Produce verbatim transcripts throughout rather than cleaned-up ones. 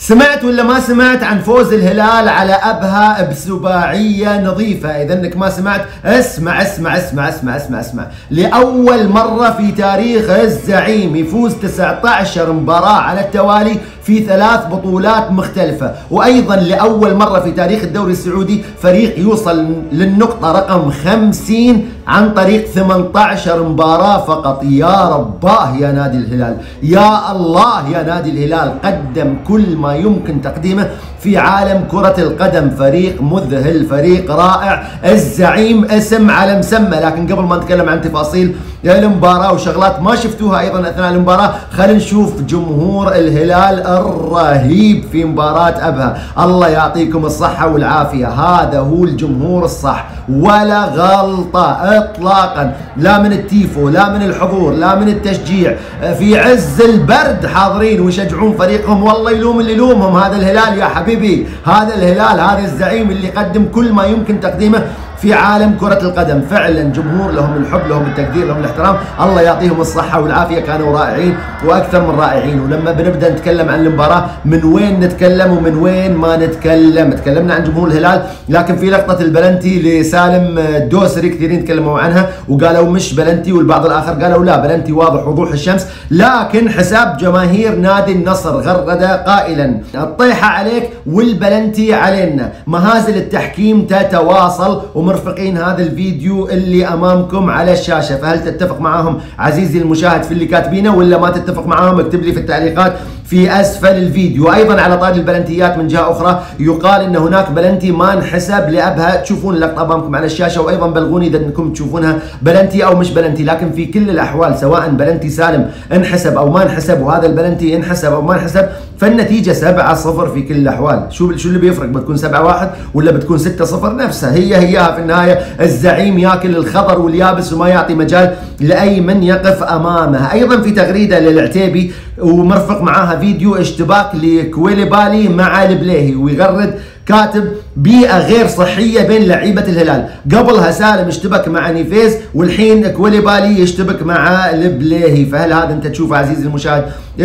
سمعت ولا ما سمعت عن فوز الهلال على أبها بسباعية نظيفة؟ إذا انك ما سمعت اسمع اسمع اسمع اسمع اسمع اسمع. لأول مرة في تاريخ الزعيم يفوز تسعة عشر مباراة على التوالي في ثلاث بطولات مختلفة، وأيضا لأول مرة في تاريخ الدوري السعودي فريق يوصل للنقطة رقم خمسين عن طريق ثمانية عشر مباراة فقط. يا رباه يا نادي الهلال، يا الله يا نادي الهلال، قدم كل ما يمكن تقديمه في عالم كرة القدم. فريق مذهل، فريق رائع، الزعيم اسم على مسمى. لكن قبل ما نتكلم عن تفاصيل المباراة وشغلات ما شفتوها ايضا اثناء المباراة، خلينا نشوف جمهور الهلال الرهيب في مباراة ابها. الله يعطيكم الصحة والعافية، هذا هو الجمهور الصح، ولا غلطة اطلاقا، لا من التيفو، لا من الحضور، لا من التشجيع. في عز البرد حاضرين ويشجعون فريقهم. والله يلوم اللي يلومهم، هذا الهلال يا حبيبي، هذا الهلال، هذا الزعيم اللي قدم كل ما يمكن تقديمه في عالم كرة القدم. فعلا جمهور لهم الحب، لهم التقدير، لهم الاحترام، الله يعطيهم الصحة والعافية، كانوا رائعين واكثر من رائعين. ولما بنبدا نتكلم عن المباراة، من وين نتكلم ومن وين ما نتكلم؟ تكلمنا عن جمهور الهلال، لكن في لقطة البلنتي لسالم الدوسري كثيرين تكلموا عنها وقالوا مش بلنتي، والبعض الاخر قالوا لا بلنتي واضح وضوح الشمس. لكن حساب جماهير نادي النصر غرد قائلا الطيحة عليك والبلنتي علينا، مهازل التحكيم تتواصل. ومرفقين هذا الفيديو اللي امامكم على الشاشه، فهل تتفق معاهم عزيزي المشاهد في اللي كاتبينه ولا ما تتفق معاهم؟ اكتب لي في التعليقات في اسفل الفيديو. ايضا على طاري البلنتيات من جهه اخرى يقال ان هناك بلنتي ما انحسب لابها، تشوفون اللقطه امامكم على الشاشه، وايضا بلغوني اذا انكم تشوفونها بلنتي او مش بلنتي. لكن في كل الاحوال سواء بلنتي سالم انحسب او ما انحسب، وهذا البلنتي انحسب او ما انحسب، فالنتيجه سبعة صفر في كل الاحوال. شو شو اللي بيفرق؟ بتكون سبعة واحد ولا بتكون ستة صفر؟ نفسها هي هيها في النهايه. الزعيم ياكل الخضر واليابس وما يعطي مجال لاي من يقف امامه. ايضا في تغريده للعتيبي ومرفق معاها فيديو اشتباك لكويليبالي مع البليهي، ويغرد كاتب بيئة غير صحية بين لعيبة الهلال. قبلها سالم اشتبك مع نيفيز، والحين كويليبالي يشتبك مع البليهي. فهل هذا انت تشوفه عزيزي المشاهد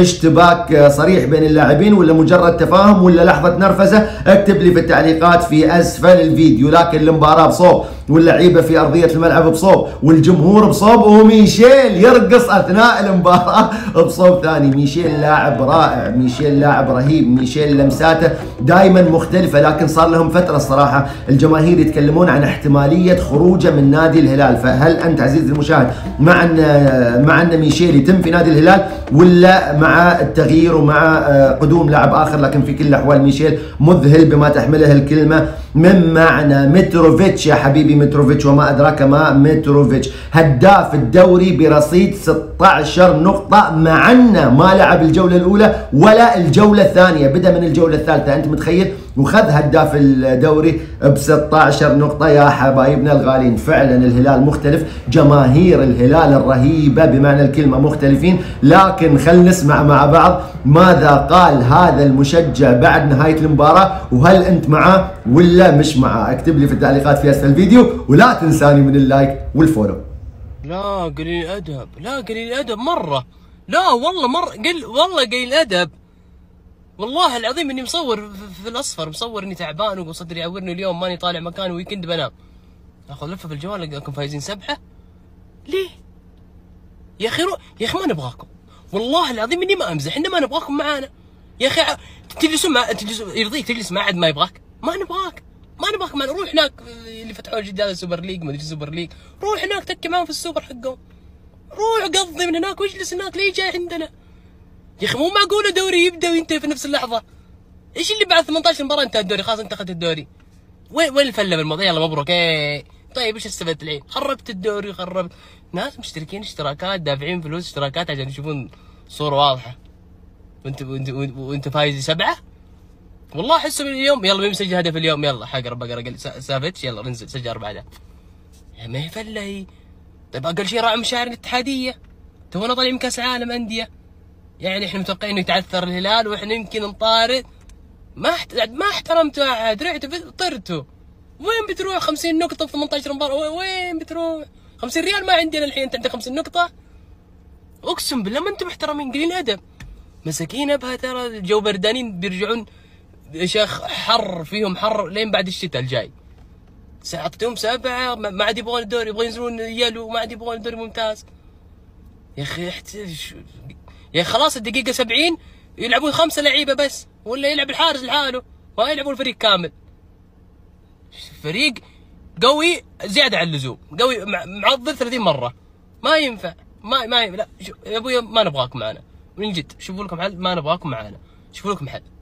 اشتباك صريح بين اللاعبين ولا مجرد تفاهم ولا لحظة نرفزة؟ اكتب لي في التعليقات في اسفل الفيديو. لكن المباراة بصوب، واللعيبة في ارضية الملعب بصوب، والجمهور بصوب، وميشيل يرقص اثناء المباراة بصوب ثاني. ميشيل لاعب رائع، ميشيل لاعب رهيب، ميشيل لمساته دائما مختلفة. لكن صار لهم فترة الصراحة الجماهير يتكلمون عن احتمالية خروجه من نادي الهلال. فهل انت عزيزي المشاهد مع ان مع ان ميشيل يتم في نادي الهلال ولا مع التغيير ومع قدوم لاعب اخر؟ لكن في كل الاحوال ميشيل مذهل بما تحمله الكلمة من معنى. متروفيتش يا حبيبي، متروفيتش وما ادراك ما متروفيتش، هداف الدوري برصيد ستة عشر نقطة، مع انه ما لعب الجولة الاولى ولا الجولة الثانية، بدا من الجولة الثالثة. انت متخيل؟ وخذ هداف الدوري ب ستة عشر نقطة. يا حبايبنا الغالين، فعلا الهلال مختلف، جماهير الهلال الرهيبة بمعنى الكلمة مختلفين. لكن خل نسمع مع بعض ماذا قال هذا المشجع بعد نهاية المباراة، وهل انت معه ولا مش معه؟ اكتب لي في التعليقات في اسفل الفيديو، ولا تنساني من اللايك والفولو. لا قليل ادب، لا قليل ادب مرة، لا والله مرة قل والله قليل ادب. والله العظيم اني مصور في الاصفر، مصور اني تعبان وصدري يعورني اليوم، ماني طالع مكان ويكند بنام. اخذ لفه في الجوال الاقيكم فايزين سبعه. ليه؟ يا اخي رو... يا اخي ما نبغاكم، والله العظيم اني ما امزح، انما ما نبغاكم معانا. يا اخي تجلسون مع تجلسون يرضيك تجلس مع عد ما يبغاك؟ ما نبغاك، ما نبغاك معنا. روح هناك اللي فتحوا الجديد هذا السوبر ليج، ما ادري السوبر ليج، روح هناك تكي معاهم في السوبر حقهم، روح قضي من هناك واجلس هناك. ليه جاي عندنا؟ يا اخي مو معقوله دوري يبدا وينتهي في نفس اللحظه. ايش اللي بعد ثمانية عشر مباراه انتهى الدوري؟ خلاص انت اخذت الدوري. وين وين الفله بالموضوع؟ يلا مبروك. ايه طيب ايش استفدت الحين؟ خربت الدوري، خربت ناس مشتركين اشتراكات، دافعين فلوس اشتراكات عشان يشوفون صوره واضحه، وانت وانت وانت فايز سبعه. والله احسه اليوم يلا مين مسجل هدف اليوم؟ يلا حق ربع اقل سافيتش، يلا ننزل سجل اربع اهداف. يا ما هي فله هي. طيب اقل شيء راعي مشاعر الاتحاديه، تونا طالعين من كاس العالم انديه، يعني احنا متوقعين انه يتعثر الهلال واحنا يمكن نطارد. ما احت... ما احترمتوا احد، رحتوا طرتوا. وين بتروح خمسين نقطة في ثمانية عشر مباراة؟ وين بتروح؟ خمسين ريال ما عندنا الحين، انت عندك خمسين نقطة؟ اقسم بالله ما انتم محترمين، قليل ادب. مساكين ابها ترى، جو بردانين بيرجعون يا شيخ، حر جو بردانين بيرجعون يا شيخ، حر فيهم حر لين بعد الشتاء الجاي. اعطيتهم سبعه ما عاد يبغون الدوري، يبغون ينزلون يلو، ما عاد يبغون الدوري ممتاز. يا اخي يا اخي خلاص الدقيقه سبعين يلعبون خمسه لعيبه بس، ولا يلعب الحارس لحاله، ما يلعبون الفريق كامل. فريق قوي زياده عن اللزوم، قوي معضل ثلاثين مره، ما ينفع، ما ما لا يا ابوي ما نبغاكم معنا من جد، شوفوا لكم حل، ما نبغاكم معنا، شوفوا لكم حل.